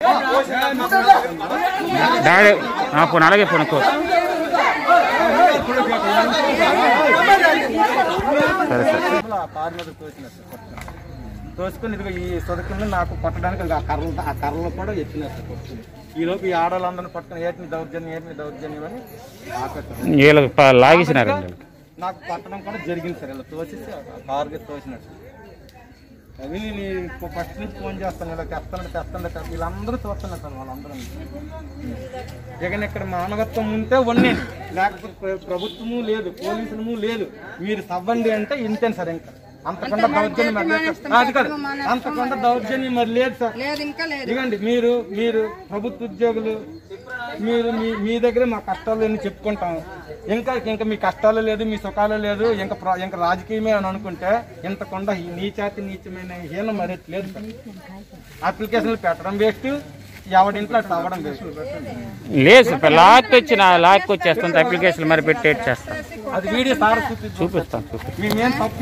Daddy పోను అలాగే పోను సరే సరే తోసుకొని ఇదిగో ఈ సొదకుని నాకు పట్టడానికి ఆ కర్రలు కూడా ఎత్తినారు సార్ కొట్టుకుని. ఈ లోపు ఈ ఆడవాళ్ళందరినీ పట్టుకుని ఏటిని దౌర్జన్యం అని వీళ్ళకి లాగేసినారండి. నాకు పట్టడం కూడా జరిగింది సార్. ఇలా తోసేసి కారుగా తోసినట్టు అవి నేను ఫస్ట్ నుంచి ఫోన్ చేస్తాను. ఇలా తెస్తాను వీళ్ళందరూ చూస్తున్నారు సార్. వాళ్ళందరూ జగన్ ఇక్కడ మానవత్వం ఉంటే వండేది, లేకపోతే ప్రభుత్వము లేదు, పోలీసులము లేదు. మీరు సవ్వండి అంటే ఇంతే సార్. ఇంకా అంతకుండా దౌర్జన్యం అది కాదు, అంతకుండా దౌర్జన్యం మరి లేదు సార్. ఇదిగండి మీరు ప్రభుత్వ ఉద్యోగులు, మీరు మీ దగ్గర మా కష్టాలు అని చెప్పుకుంటాం. ఇంకా మీ కష్టాలు లేదు, మీ సుఖాలు లేదు, ఇంకా రాజకీయమే అని అనుకుంటే ఇంతకుండా నీచమైన హీనం మరి లేదు సార్. అప్లికేషన్లు పెట్టడం వేస్ట్, ఎవడింట్లో అట్లా అవ్వడం వేస్ట్ లేదు. లాక్ వచ్చేస్తుంది అప్లికేషన్ మరి పెట్టి చేస్తాం. అది వీడియో సార్ చూపిస్తాం. మేమేం తప్పు